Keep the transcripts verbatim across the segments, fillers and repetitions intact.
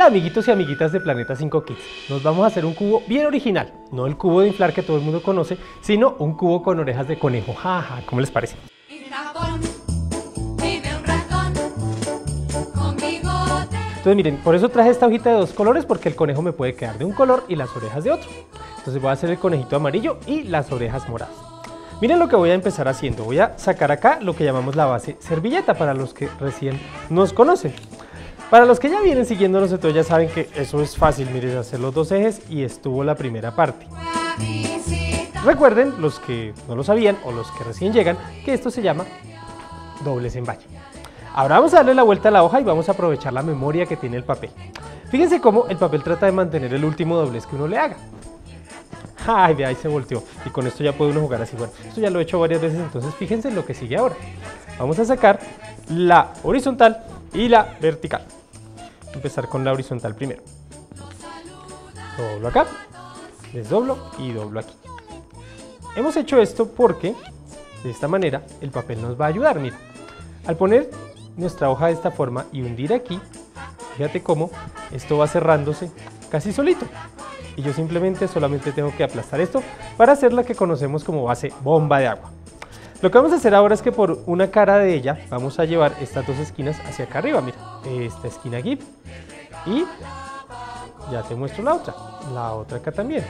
Hola amiguitos y amiguitas de Planeta cinco Kids. Nos vamos a hacer un cubo bien original, no el cubo de inflar que todo el mundo conoce, sino un cubo con orejas de conejo. Jaja, ¿cómo les parece? En Japón vive un ratón con bigote. Entonces miren, por eso traje esta hojita de dos colores, porque el conejo me puede quedar de un color y las orejas de otro. Entonces voy a hacer el conejito amarillo y las orejas moradas. Miren lo que voy a empezar haciendo. Voy a sacar acá lo que llamamos la base servilleta para los que recién nos conocen. Para los que ya vienen siguiéndonos, entonces ya saben que eso es fácil. Miren, hacer los dos ejes y estuvo la primera parte. Recuerden, los que no lo sabían o los que recién llegan, que esto se llama doblez en valle. Ahora vamos a darle la vuelta a la hoja y vamos a aprovechar la memoria que tiene el papel. Fíjense cómo el papel trata de mantener el último doblez que uno le haga. Ay, de ahí se volteó. Y con esto ya puede uno jugar así. Bueno, esto ya lo he hecho varias veces, entonces fíjense en lo que sigue ahora. Vamos a sacar la horizontal y la vertical. Empezar con la horizontal primero. Doblo acá, desdoblo y doblo aquí. Hemos hecho esto porque de esta manera el papel nos va a ayudar. Mira, al poner nuestra hoja de esta forma y hundir aquí, fíjate cómo esto va cerrándose casi solito. Y yo simplemente solamente tengo que aplastar esto para hacer la que conocemos como base bomba de agua. Lo que vamos a hacer ahora es que por una cara de ella vamos a llevar estas dos esquinas hacia acá arriba. Mira, esta esquina aquí y ya te muestro la otra, la otra acá también.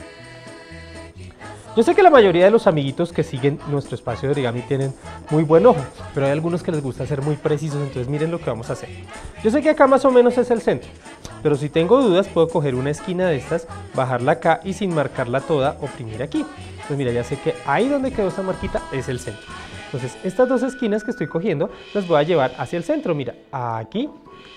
Yo sé que la mayoría de los amiguitos que siguen nuestro espacio de origami tienen muy buen ojo, pero hay algunos que les gusta ser muy precisos, entonces miren lo que vamos a hacer. Yo sé que acá más o menos es el centro, pero si tengo dudas puedo coger una esquina de estas, bajarla acá y sin marcarla toda oprimir aquí. Entonces mira, ya sé que ahí donde quedó esta marquita es el centro. Entonces estas dos esquinas que estoy cogiendo las voy a llevar hacia el centro. Mira, aquí,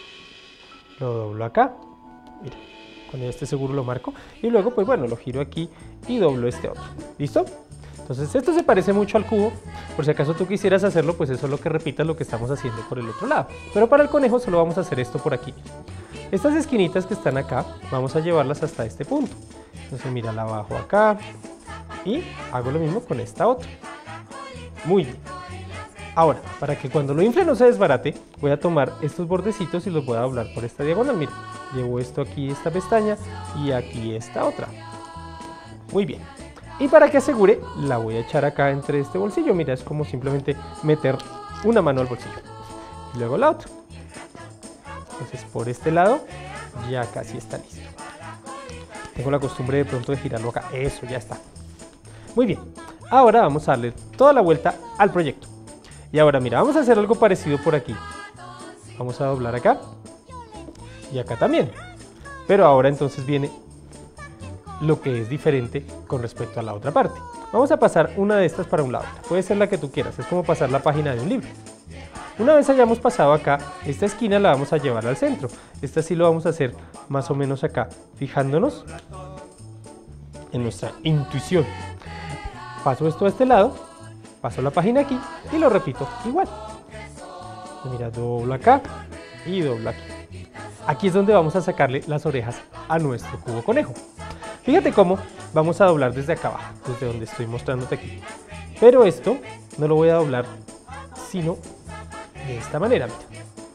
lo doblo acá, mira. Con este seguro lo marco y luego pues bueno, lo giro aquí y doblo este otro. ¿Listo? Entonces esto se parece mucho al cubo. Por si acaso tú quisieras hacerlo, pues eso es lo que repitas lo que estamos haciendo por el otro lado. Pero para el conejo solo vamos a hacer esto por aquí. Estas esquinitas que están acá, vamos a llevarlas hasta este punto. Entonces mira, la bajo acá y hago lo mismo con esta otra. Muy bien. Ahora, para que cuando lo infle no se desbarate, voy a tomar estos bordecitos y los voy a doblar por esta diagonal. Mira, llevo esto aquí, esta pestaña, y aquí esta otra. Muy bien. Y para que asegure, la voy a echar acá entre este bolsillo. Mira, es como simplemente meter una mano al bolsillo. Y luego la otra. Entonces, por este lado, ya casi está listo. Tengo la costumbre de pronto de girarlo acá. Eso, ya está. Muy bien. Ahora vamos a darle toda la vuelta al proyecto. Y ahora mira, vamos a hacer algo parecido por aquí. Vamos a doblar acá y acá también. Pero ahora entonces viene lo que es diferente con respecto a la otra parte. Vamos a pasar una de estas para un lado. Puede ser la que tú quieras, es como pasar la página de un libro. Una vez hayamos pasado acá, esta esquina la vamos a llevar al centro. Esta sí lo vamos a hacer más o menos acá, fijándonos en nuestra intuición. Paso esto a este lado. Paso la página aquí y lo repito igual. Mira, doblo acá y doblo aquí. Aquí es donde vamos a sacarle las orejas a nuestro cubo conejo. Fíjate cómo vamos a doblar desde acá abajo, desde donde estoy mostrándote aquí. Pero esto no lo voy a doblar sino de esta manera. Mira.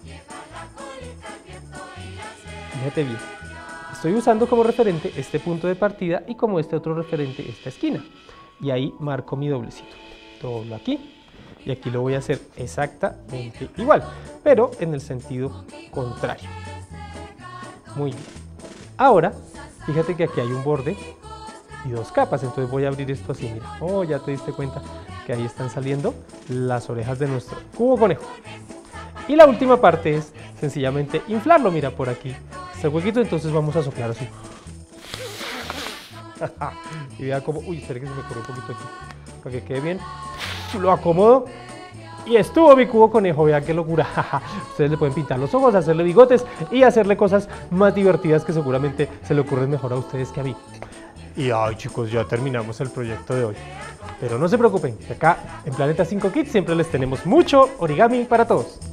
Fíjate bien. Estoy usando como referente este punto de partida y como este otro referente esta esquina. Y ahí marco mi doblecito. Doblo aquí y aquí lo voy a hacer exactamente igual, pero en el sentido contrario. Muy bien. Ahora, fíjate que aquí hay un borde y dos capas, entonces voy a abrir esto así, mira. Oh, ya te diste cuenta que ahí están saliendo las orejas de nuestro cubo conejo. Y la última parte es sencillamente inflarlo, mira, por aquí este huequito, entonces vamos a soplar así. Y vea cómo, uy, espera que se me corrió un poquito aquí, para que quede bien. Lo acomodo y estuvo mi cubo conejo. Vean qué locura. Ustedes le pueden pintar los ojos, hacerle bigotes y hacerle cosas más divertidas que seguramente se le ocurren mejor a ustedes que a mí. Y ay chicos, ya terminamos el proyecto de hoy. Pero no se preocupen, que acá en Planeta cinco Kids siempre les tenemos mucho origami para todos.